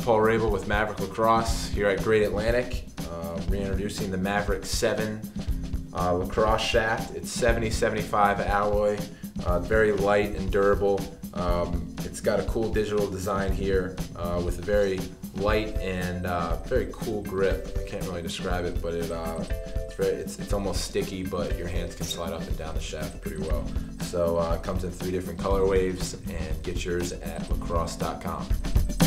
Paul Rabel with Maverik Lacrosse here at Great Atlantic, reintroducing the Maverik Se7En lacrosse shaft. It's 70-75 alloy, very light and durable. It's got a cool digital design here with a very light and very cool grip. I can't really describe it, but it's almost sticky, but your hands can slide up and down the shaft pretty well. So it comes in 3 different color waves, and get yours at LACROSSE.COM.